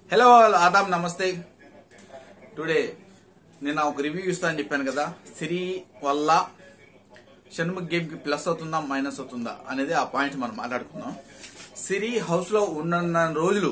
Hello Aadab నమస్తే. Today నేను ఒక రివ్యూ ఇస్తానని చెప్పాను కదా. సిరి వల్ల షణ్ముఖ్ గేమ్ కి ప్లస్ అవుతుందా మైనస్ అవుతుందా అనేది ఆ పాయింట్ మనం మాట్లాడుకుందాం. సిరి హౌస్ లో ఉన్న రోజులు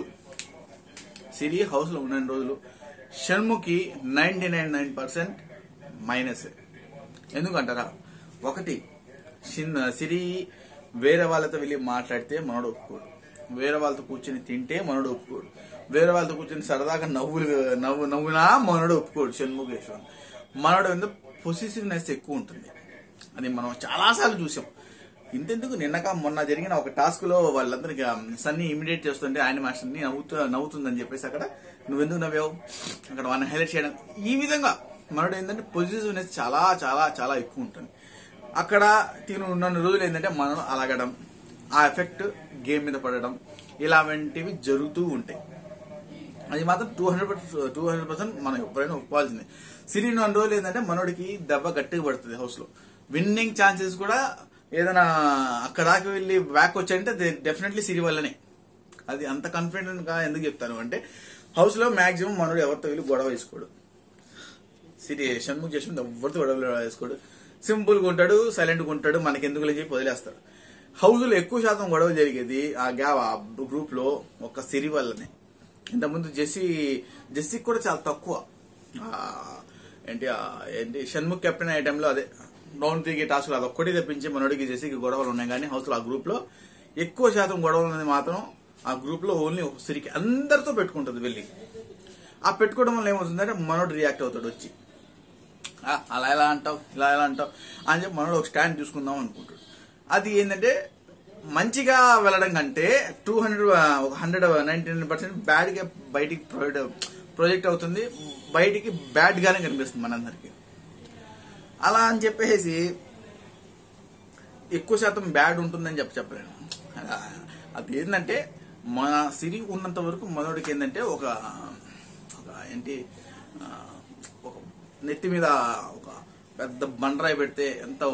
షణ్ముఖి 99% మైనస్. ఎందుకంటారా, ఒకటి సిరి వేరే వాళ్ళతో వెళ్ళి మాట్లాడితే మనోడు ఒప్పుకోడు, వేరే వాళ్ళతో కూర్చొని తింటే మనోడు ఒప్పుకోడు, వేరే వాళ్ళతో కూర్చొని సరదాగా నవ్వునా మనోడు ఒప్పుకోడు. షణ్ముఖేశ్వర్ మనోడు ఎందుకు పొసిసివ్నెస్ ఎక్కువ ఉంటుంది, అది మనం చాలాసార్లు చూసాం. ఇంతెందుకు మొన్న జరిగిన ఒక టాస్క్ లో వాళ్ళందరికీ సన్నీ ఇమిడియేట్ చేస్తుంటే ఆయన మాస్టర్ని నవ్వుతుందని చెప్పేసి అక్కడ నువ్వెందుకు నవ్వావు అక్కడ వాళ్ళని హైలైట్ చేయడం. ఈ విధంగా మనోడు ఏంటంటే పొజిటివ్నెస్ చాలా చాలా చాలా ఎక్కువ ఉంటుంది. అక్కడ తిను ఉన్న రోజులు ఏంటంటే మనం అలగడం, ఆ ఎఫెక్ట్ గేమ్ మీద పడడం, ఇలాంటివి జరుగుతూ ఉంటాయి. అది మాత్రం 200% మనం ఎప్పుడైనా ఒప్పుకోవాల్సిందే. సిరి ఉన్న రోజులు ఏంటంటే మనోడికి దెబ్బ గట్టిగా పడుతుంది. హౌస్ లో విన్నింగ్ ఛాన్సెస్ కూడా ఏదైనా అక్కడ దాకా వెళ్ళి బ్యాక్ వచ్చాయంటే డెఫినెట్లీ సిరి వల్లనే. అది అంత కాన్ఫిడెంట్ గా ఎందుకు చెప్తాను అంటే, హౌస్ లో మాక్సిమం మనోడు ఎవరితో వెళ్ళి గొడవ వేసుకోడు. సిరి షణ్ముఖ్ చేసిన ఎవరితో గొడవ వేసుకోడు, సింపుల్ గా ఉంటాడు, సైలెంట్ గా ఉంటాడు, మనకి ఎందుకు చెప్పి వదిలేస్తాడు. హౌస్ లో ఎక్కువ శాతం గొడవలు జరిగేది ఆ గ్రూప్ లో ఒక సిరి వల్లనే. ఇంతకుముందు జెస్సీ కూడా చాలా తక్కువ. ఏంటి షణ్ముఖ్ కెప్టెన్ అయ్యే టైంలో అదే డౌన్ తిరిగే టాస్క్ అది ఒక్కటి తెప్పించి మనోడికి జెస్సీకి గొడవలు ఉన్నాయి. కానీ హౌస్ లో ఆ గ్రూప్ లో ఎక్కువ శాతం గొడవలు అనేది మాత్రం ఆ గ్రూప్ లో ఓన్లీ ఒక సిరికి అందరితో పెట్టుకుంటుంది వెళ్ళి. ఆ పెట్టుకోవడం వల్ల ఏమవుతుందంటే మనోడు రియాక్ట్ అవుతాడు వచ్చి, అలా ఎలా అంటావు ఇలా ఎలా అంటావు అని చెప్పి మనోడు ఒక స్టాండ్ చూసుకుందాం అనుకుంటాడు. అది ఏంటంటే మంచిగా వెళ్ళడం కంటే 199% బ్యాడ్ గా బయటికి ప్రొజెక్ట్ అవుతుంది, బయటికి బ్యాడ్ గానే కనిపిస్తుంది మనందరికి. అలా అని చెప్పేసి ఎక్కువ శాతం బ్యాడ్ ఉంటుందని చెప్పలేను. అది ఏంటంటే మన సిరి ఉన్నంత వరకు మనోడికి ఏంటంటే ఒక నెత్తి మీద ఒక పెద్ద బండరాయి పెడితే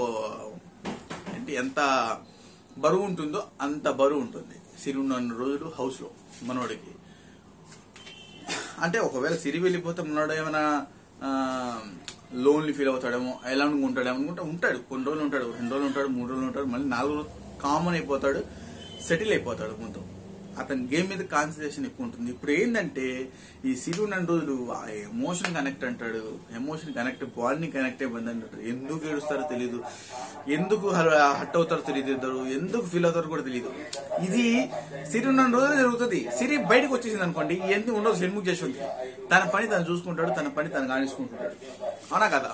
ఎంత బరువు ఉంటుందో అంత బరువు ఉంటుంది సిరి ఉన్న రోజులు హౌస్ లో మనోడికి. అంటే ఒకవేళ సిరి వెళ్ళిపోతే మనోడు ఏమైనా లోన్లీ ఫీల్ అవుతాడేమో, ఎలా ఉంటాడేమో అనుకుంటే ఉంటాడు. కొన్ని రోజులు ఉంటాడు, 2 రోజులు ఉంటాడు, 3 రోజులు ఉంటాడు, మళ్ళీ 4 రోజులు కామన్ అయిపోతాడు, సెటిల్ అయిపోతాడు. కొంచెం అతని గేమ్ మీద కాన్సన్ట్రేషన్ ఎక్కువ ఉంటుంది. ఇప్పుడు ఏంటంటే ఈ సిరి ఉన్న రోజులు ఎమోషన్ కనెక్ట్ అంటాడు, ఎమోషన్ కనెక్ట్, బాండింగ్ కనెక్ట్ అయిపోయింది అంటాడు. ఎందుకు ఏడుస్తారో తెలియదు, ఎందుకు హట్ అవుతారో తెలియదు, ఎందుకు ఫీల్ అవుతారో కూడా తెలియదు. ఇది సిరి ఉన్న రోజులు జరుగుతుంది. సిరి బయటకు వచ్చేసింది అనుకోండి, ఇవన్నీ ఉండవు. షణ్ముఖ్ చేసి తన పని తను చూసుకుంటాడు, తన పని తను కానిసుకుంటుంటాడు. అవునా కదా?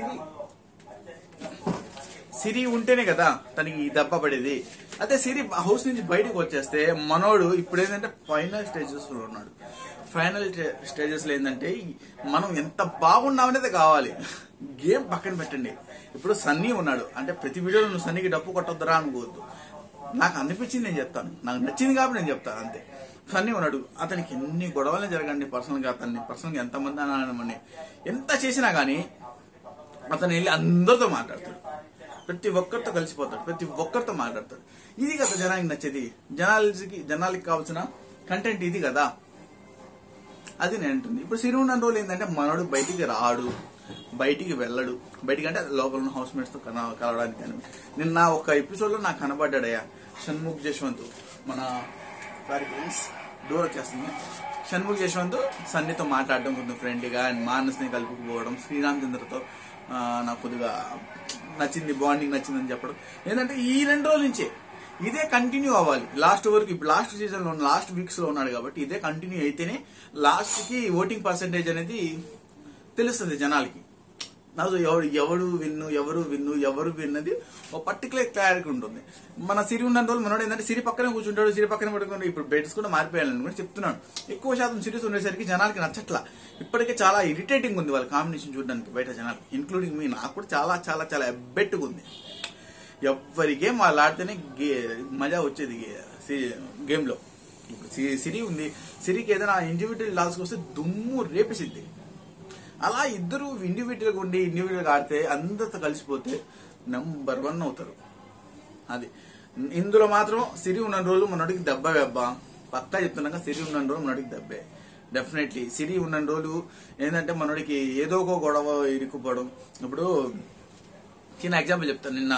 సిరి ఉంటేనే కదా తనకి ఈ దెబ్బ పడేది. అదే సిరి హౌస్ నుంచి బయటకు వచ్చేస్తే మనోడు ఇప్పుడు ఏంటంటే ఫైనల్ స్టేజెస్ లో ఉన్నాడు. ఫైనల్ స్టేజెస్ లో ఏంటంటే మనం ఎంత బాగున్నామనేది కావాలి. గేమ్ పక్కన పెట్టండి. ఇప్పుడు సన్నీ ఉన్నాడు అంటే ప్రతి వీడియోలో నువ్వు సన్నీకి డప్పు కొట్టొద్దురా అనుకోవద్దు. నాకు అనిపించింది నేను చెప్తాను, నాకు నచ్చింది కాబట్టి నేను చెప్తాను అంతే. సన్నీ ఉన్నాడు, అతనికి ఎన్ని గొడవలు జరగండి పర్సనల్ గా, ఎంతమంది అనమని ఎంత చేసినా గానీ అతను వెళ్ళి అందరితో మాట్లాడతాడు, ప్రతి ఒక్కరితో కలిసిపోతాడు, ప్రతి ఒక్కరితో మాట్లాడతాడు. ఇది కదా జనానికి నచ్చేది. జనాలకి కావాల్సిన కంటెంట్ ఇది కదా. అది నేను అంటుంది. ఇప్పుడు సిరి ఉన్న రోజులు ఏంటంటే మనోడు బయటికి రాడు, బయటికి వెళ్ళడు. బయటికి అంటే లోపల ఉన్న హౌస్ మేట్స్ తో కలవడానికి. నిన్న ఒక ఎపిసోడ్ లో నాకు కనబడ్డాడయ్యా షణ్ముఖ్ జశ్వంత్. మన ఫ్రెండ్స్ డోర్ వచ్చేస్తుంది. షణ్ముఖ్ జశ్వంత్ సన్నితో మాట్లాడడం కొంచెం ఫ్రెండ్లీగా, అండ్ మానస్ని కలుపుకుపోవడం, శ్రీరామచంద్రతో నాకు కొద్దిగా నచ్చింది, బాండింగ్ నచ్చిందని చెప్పడం. ఏంటంటే ఈ 2 రోజుల నుంచే ఇదే కంటిన్యూ అవ్వాలి లాస్ట్ వరకు. ఇప్పుడు లాస్ట్ సీజన్ లో లాస్ట్ వీక్స్ లో ఉన్నాడు కాబట్టి ఇదే కంటిన్యూ అయితేనే లాస్ట్ కి ఓటింగ్ పర్సెంటేజ్ అనేది తెలుస్తుంది జనాలకి. నాకు ఎవరు విన్నది ఒక పర్టికులర్ క్లారిటీ ఉంటుంది. మన సిరి ఉన్న రోజులు మనోడు ఏంటంటే సిరి పక్కనే కూర్చుంటాడు, సిరి పక్కనే పడుకుంటాడు. ఇప్పుడు బెడ్స్ కూడా మారిపోయాలని కూడా చెప్తున్నాను. ఎక్కువ శాతం సిరీస్ ఉండేసరికి జనాలకి నచ్చట్లా. ఇప్పటికే చాలా ఇరిటేటింగ్ ఉంది వాళ్ళ కాంబినేషన్ చూడడానికి బయట జనాలు, ఇంక్లూడింగ్ మీ. నాకు కూడా చాలా చాలా చాలా ఎబ్బెట్టుగా ఉంది. ఎవరి గేమ్ వాళ్ళు ఆడితేనే మజా వచ్చేది గేమ్ లో. ఇప్పుడు సిరి ఉంది, సిరికి ఏదైనా ఇండివిజువల్ టాస్క్ వస్తే దుమ్ము రేపేసిద్ది. అలా ఇద్దరు ఇండివిజువల్ గా ఉండి ఇండివిజువల్ గా ఆడితే అందరితో కలిసిపోతే నెంబర్ 1 అవుతారు. అది ఇందులో మాత్రం సిరి ఉన్న రోజులు మనోడికి దెబ్బ పక్కా చెప్తున్నాక సిరి ఉన్న రోజులు మనోడికి దెబ్బే. డెఫినెట్లీ సిరి ఉన్న రోజులు ఏంటంటే మనోడికి ఏదో ఒక గొడవ ఇరుక్కుపోవడం. ఇప్పుడు చిన్న ఎగ్జాంపుల్ చెప్తాను. నిన్న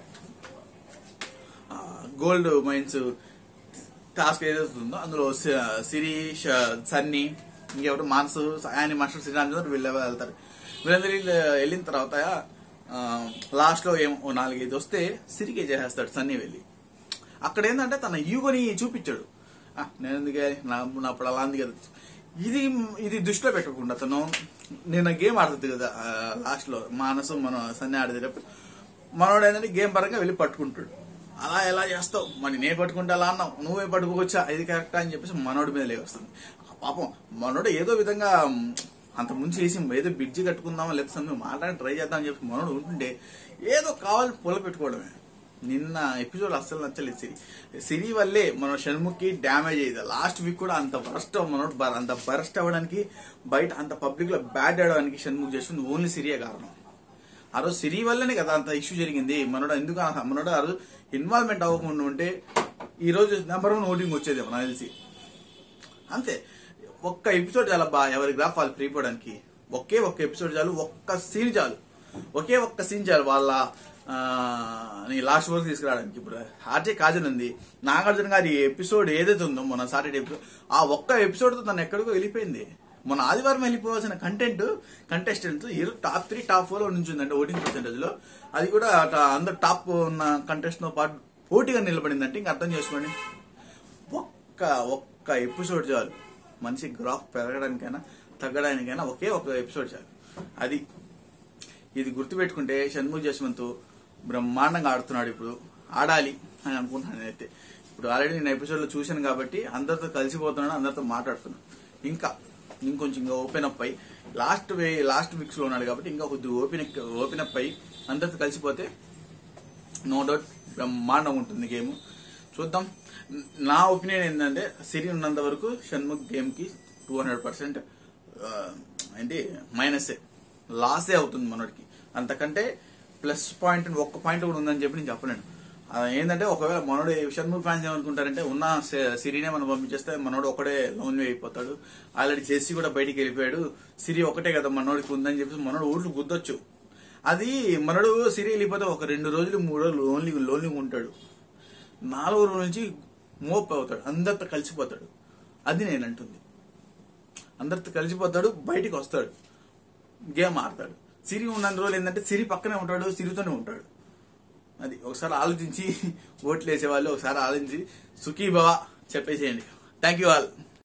గోల్డ్ మైన్స్ టాస్క్ ఏదైతుందో అందులో సిరి, సన్నీ, ఇంకెవరు మానసు, ఆయన మాస్టర్ శ్రీరామ్ వీళ్ళు వెళ్తారు. వీళ్ళందరూ వెళ్ళిన తర్వాత లాస్ట్ లో ఏమో 4-5 వస్తే సిరికి చేసేస్తాడు సన్నీ వెళ్ళి. అక్కడ ఏంటంటే తన ఈగోని చూపించాడు. నేను ఎందుకే అప్పుడు అలా అంది కదా. ఇది దృష్టిలో పెట్టకుండా తను నిన్న గేమ్ ఆడుతుంది కదా లాస్ట్ లో మానసు మనం సన్నీ ఆడేటప్పుడు మనోడు ఏంటంటే గేమ్ పరంగా వెళ్ళి పట్టుకుంటాడు. అలా ఎలా చేస్తావు, మరి నేను పట్టుకుంటే అలా అన్నావు, నువ్వే పట్టుకోవచ్చా, ఇది కరెక్టా అని చెప్పేసి మనోడి మీద లేవస్తుంది. పాపం మనోడు ఏదో విధంగా అంత ముందు చేసి ఏదో బ్రిడ్జి కట్టుకుందామా లేకపోతే మాట్లాడి ట్రై చేద్దాం అని చెప్పి మనోడు ఉంటుండే ఏదో కావాలి పొల పెట్టుకోవడమే. నిన్న ఎపిసోడ్ అస్సలు నచ్చలేదు. సిరి వల్లే మన షణ్ముఖి డ్యామేజ్ అయ్యేది. లాస్ట్ వీక్ కూడా అంత బరస్ట్ మనోడు అంత బరస్ట్ అవ్వడానికి బయట అంత పబ్లిక్ లో బ్యాడ్ ఆడడానికి షణ్ముఖ్ చేస్తుంది ఓన్లీ సిరియే కారణం. ఆ రోజు సిరి వల్లనే కదా అంత ఇష్యూ జరిగింది. మనోడు ఎందుకు మనోడు ఆ రోజు ఇన్వాల్వ్మెంట్ అవ్వకుండా ఉంటే ఈ రోజు నెంబర్ 1 ఓటింగ్ వచ్చేది నాకు తెలిసి. అంతే, ఒక్క ఎపిసోడ్ చాలా ఎవరి గ్రాఫ్ వాళ్ళు ప్రీపోవడానికి. ఒక్క ఎపిసోడ్ చాలు, ఒక్క సీన్ చాలు వాళ్ళ లాస్ట్ వరకు తీసుకురావడానికి. ఇప్పుడు ఆర్జే కాజల్ ఉంది, నాగార్జున గారి ఎపిసోడ్ ఏదైతే ఉందో మన సాటర్డే ఎపిసోడ్, ఆ ఒక్క ఎపిసోడ్ తో తను ఎక్కడికో వెళ్ళిపోయింది. మన ఆదివారం వెళ్ళిపోవాల్సిన కంటెస్టెంట్స్ టాప్ 3 టాప్ 4 లో నుంచి ఉందంటే ఓటింగ్ పర్సెంటేజ్ లో. అది కూడా అందరు టాప్ ఉన్న కంటెస్టెంట్ తో పాటు పోటీగా నిలబడిందంటే ఇంకా అర్థం చేసుకోండి. ఒక్క ఎపిసోడ్ చాలు మనిషి గ్రాఫ్ పెరగడానికైనా తగ్గడానికైనా ఒక్క ఎపిసోడ్ చాలు. ఇది గుర్తుపెట్టుకుంటే షణ్ముఖ్ జస్వంత్ బ్రహ్మాండంగా ఆడుతున్నాడు. ఇప్పుడు ఆడాలి అని అనుకుంటున్నాను నేనైతే. ఇప్పుడు ఆల్రెడీ నేను ఎపిసోడ్ లో చూశాను కాబట్టి అందరితో కలిసిపోతున్నాను, అందరితో మాట్లాడుతున్నాను. ఇంకొంచెం ఓపెన్ అప్ అయ్యి లాస్ట్ వీక్స్ లో ఉన్నాడు కాబట్టి ఇంకా కొద్దిగా ఓపెన్ అప్ అయ్యి అందరితో కలిసిపోతే నో డౌట్ బ్రహ్మాండం ఉంటుంది గేమ్. చూద్దాం. నా ఒపీనియన్ ఏంటంటే సిరి ఉన్నంత వరకు షణ్ముఖ్ గేమ్ కి 200% ఏంటి మైనసే, లాసే అవుతుంది మనోడికి. అంతకంటే ప్లస్ పాయింట్ ఒక్క పాయింట్ కూడా ఉందని చెప్పి నేను చెప్పలేను. ఏంటంటే ఒకవేళ మనోడు షణ్ముఖ్ ఫ్యాన్స్ ఏమనుకుంటారంటే ఉన్న సిరినే మనం పంపించేస్తే మనోడు ఒకడే లోన్లీ అయిపోతాడు. ఆల్రెడీ జెస్సీ కూడా బయటికి వెళ్ళిపోయాడు, సిరి ఒకటే కదా మనోడికి ఉందని చెప్పేసి మనోడు ఊళ్ళు గుద్దొచ్చు. అది మనోడు సిరి వెళ్ళిపోతే ఒక 2 రోజులు 3 రోజులు లోన్లీ ఉంటాడు. 4వ రోజు నుంచి మోప్ అవుతాడు, అందరితో కలిసిపోతాడు. అది నేను అంటుంది. అందరితో కలిసిపోతాడు, బయటికి వస్తాడు, గేమ్ ఆడతాడు. సిరి ఉన్నంత రోజులు ఏంటంటే సిరి పక్కనే ఉంటాడు, సిరితోనే ఉంటాడు. అది ఒకసారి ఆలోచించి ఓట్లు వేసే వాళ్ళు ఒకసారి ఆలోచించి సుఖీ భవ చెప్పేసేయండి. Thank you all.